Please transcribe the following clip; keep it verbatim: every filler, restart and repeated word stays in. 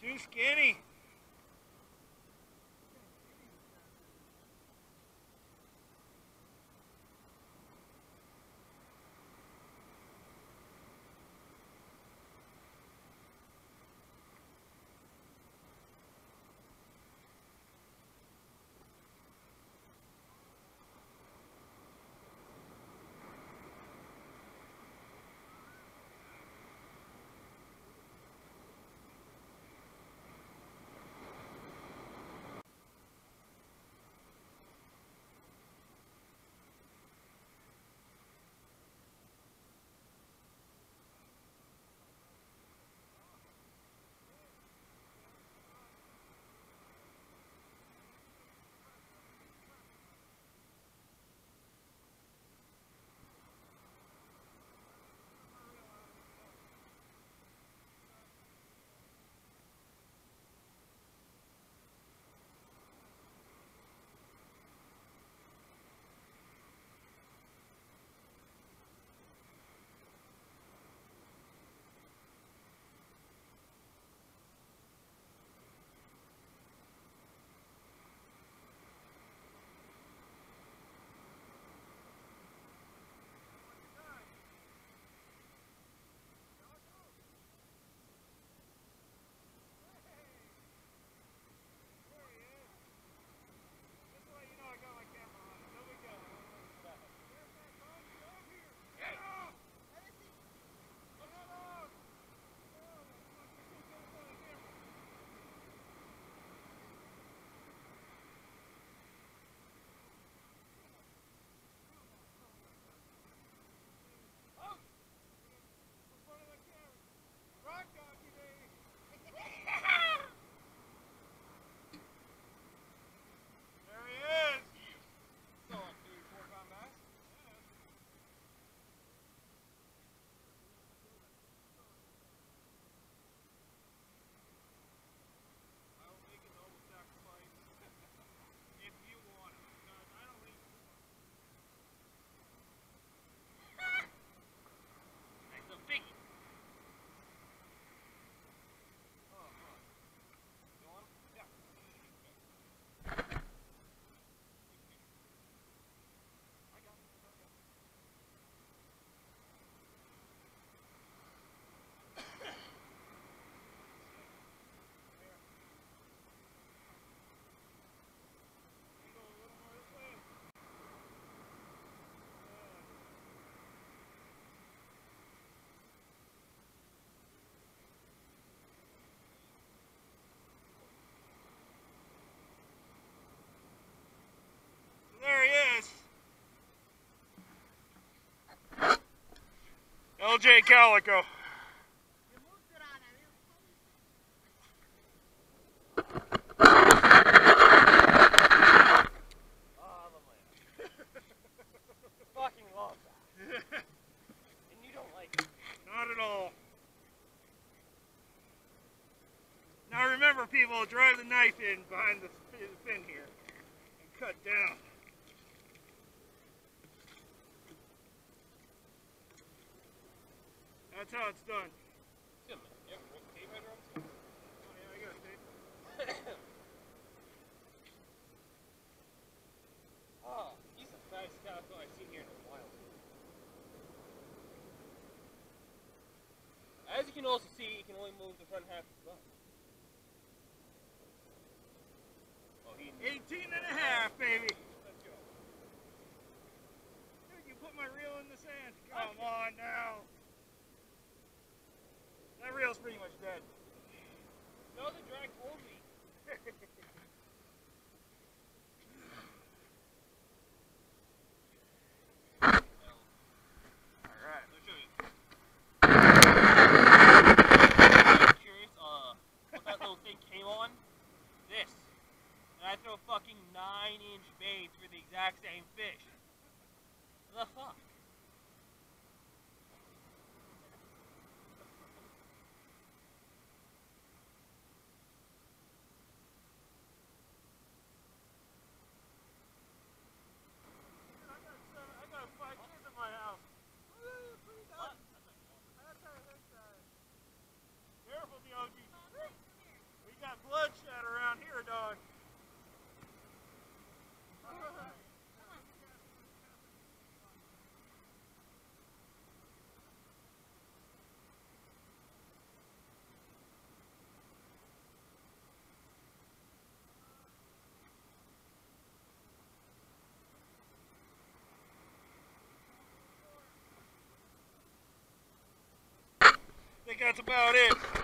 Too skinny. There he is. L J Calico. Fucking love that. And you don't like it. Not at all. Now remember, people, drive the knife in behind the fin here and cut down. That's how it's done. You have a tape measure on this? Oh yeah, I got tape. Oh, he's the fattest calico I've seen here in a while. As you can also see, he can only move the front half of his body. Oh, he eighteen and a half, baby. Let's go. Dude, you put my reel in the sand. Come okay. on now. That reel's pretty much dead. No, the drag told me. Alright. Let me show you. I'm curious uh, what that little thing came on. This. And I throw a fucking nine inch bait. got bloodshed around here, dog. I think that's about it.